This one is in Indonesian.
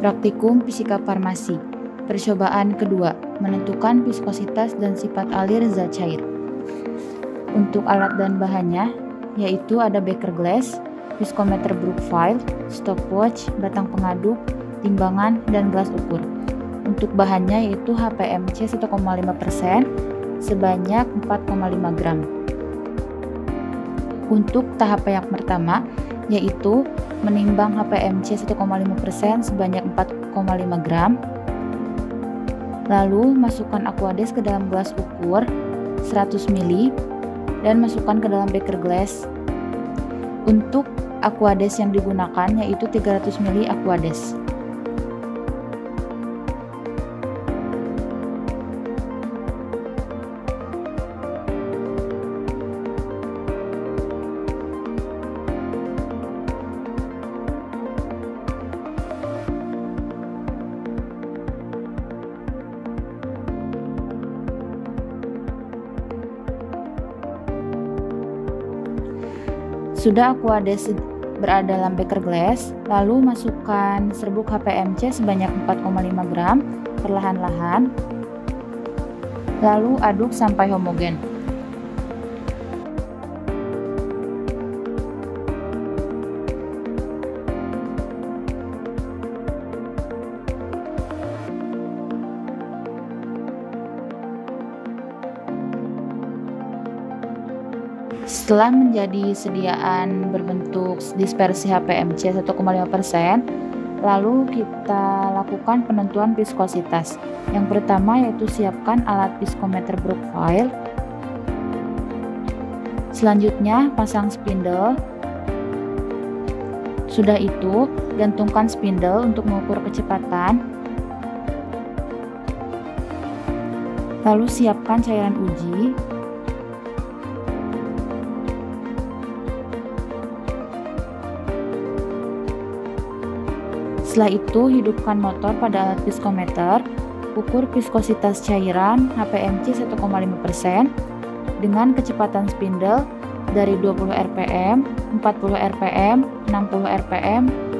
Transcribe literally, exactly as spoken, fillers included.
Praktikum Fisika Farmasi. Percobaan kedua, menentukan viskositas dan sifat alir zat cair. Untuk alat dan bahannya, yaitu ada beker glass, viskometer Brookfield, stopwatch, batang pengaduk, timbangan, dan gelas ukur. Untuk bahannya yaitu H P M C satu koma lima persen sebanyak empat koma lima gram. Untuk tahap yang pertama, yaitu menimbang H P M C satu koma lima persen sebanyak empat koma lima gram. Lalu masukkan Aquades ke dalam gelas ukur seratus mililiter dan masukkan ke dalam beker glass. Untuk Aquades yang digunakan yaitu tiga ratus mililiter Aquades. Sudah Aquades berada dalam beker glass, lalu masukkan serbuk H P M C sebanyak empat koma lima gram perlahan-lahan, lalu aduk sampai homogen. Setelah menjadi sediaan berbentuk dispersi H P M C satu koma lima persen, lalu kita lakukan penentuan viskositas. Yang pertama yaitu siapkan alat viskometer Brookfield. Selanjutnya pasang spindle. Sudah itu, gantungkan spindle untuk mengukur kecepatan. Lalu siapkan cairan uji. Setelah itu, hidupkan motor pada alat viskometer, ukur viskositas cairan H P M C satu koma lima persen dengan kecepatan spindle dari dua puluh R P M, empat puluh R P M, enam puluh R P M,